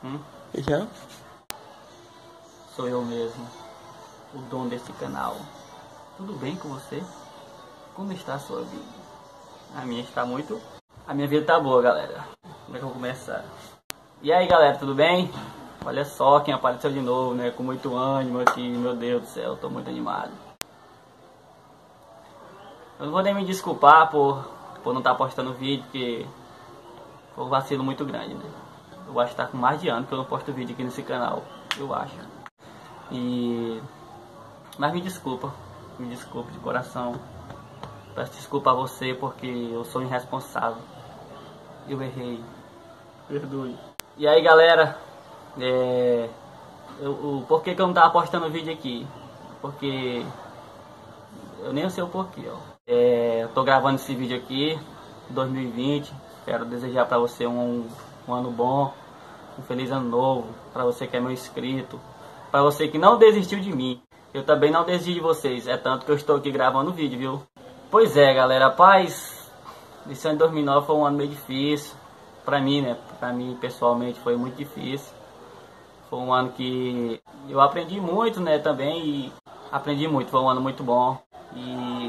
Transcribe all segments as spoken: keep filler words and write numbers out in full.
Hum? Já? Sou eu mesmo, o dono desse canal. Tudo bem com você? Como está a sua vida? A minha está muito... A minha vida tá boa, galera. Como é que eu vou começar? E aí, galera, tudo bem? Olha só quem apareceu de novo, né? Com muito ânimo aqui, meu Deus do céu, tô muito animado. Eu não vou nem me desculpar por, por não estar postando vídeo, porque foi um vacilo muito grande, né? Eu acho que tá com mais de ano que eu não posto vídeo aqui nesse canal, eu acho. E... Mas me desculpa, me desculpa de coração. Peço desculpa a você porque eu sou irresponsável. Eu errei. Perdoe. E aí, galera, é... eu, o porquê que eu não tava postando vídeo aqui? Porque eu nem sei o porquê, ó. É, eu tô gravando esse vídeo aqui, dois mil e vinte. Quero desejar pra você um, um ano bom, um feliz ano novo. Pra você que é meu inscrito, pra você que não desistiu de mim. Eu também não desisti de vocês, é tanto que eu estou aqui gravando o vídeo, viu? Pois é, galera, rapaz, esse ano de dois mil e nove foi um ano meio difícil. Pra mim, né? Pra mim, pessoalmente, foi muito difícil. Foi um ano que eu aprendi muito, né, também, e aprendi muito, foi um ano muito bom. E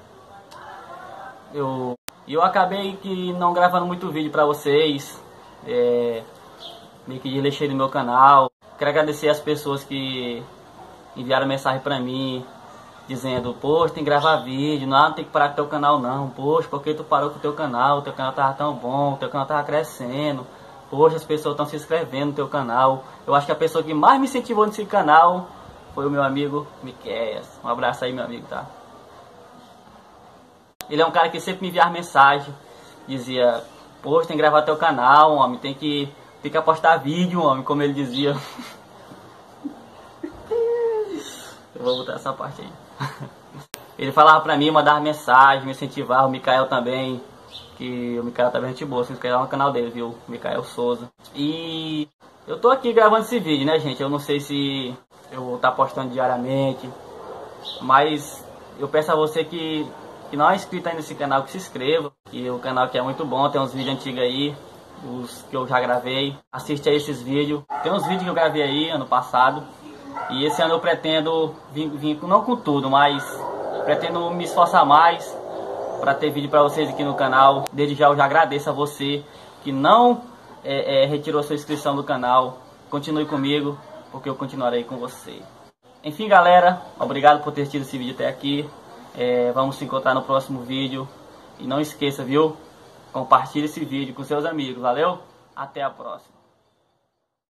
eu, eu acabei que não gravando muito vídeo pra vocês, é, meio que desleixei no meu canal. Quero agradecer as pessoas que enviaram mensagem pra mim, dizendo, poxa, tem que gravar vídeo, não, não tem que parar com o teu canal não, poxa, por que tu parou com o teu canal, o teu canal tava tão bom, o teu canal tava crescendo, poxa, as pessoas estão se inscrevendo no teu canal. Eu acho que a pessoa que mais me incentivou nesse canal foi o meu amigo Miqueias. Um abraço aí, meu amigo, tá? Ele é um cara que sempre me enviava mensagem, dizia, poxa, tem que gravar teu canal, homem, tem que, tem que apostar vídeo, homem, como ele dizia. Eu vou botar essa parte aí. Ele falava pra mim, mandava mensagem, me incentivava, o Mikael também, que o Mikael também é gente boa, se inscreva no canal dele, viu? Mikael Souza. E eu tô aqui gravando esse vídeo, né, gente? Eu não sei se eu vou estar postando diariamente, mas eu peço a você que, que não é inscrito aí nesse canal, que se inscreva, que o canal aqui é muito bom, tem uns vídeos antigos aí, os que eu já gravei. Assiste aí esses vídeos. Tem uns vídeos que eu gravei aí ano passado. E esse ano eu pretendo vir, vir não com tudo, mas pretendo me esforçar mais para ter vídeo para vocês aqui no canal. Desde já eu já agradeço a você que não é, é, retirou sua inscrição do canal. Continue comigo, porque eu continuarei com você. Enfim, galera, obrigado por ter assistido esse vídeo até aqui. É, vamos se encontrar no próximo vídeo. E não esqueça, viu? Compartilhe esse vídeo com seus amigos. Valeu? Até a próxima.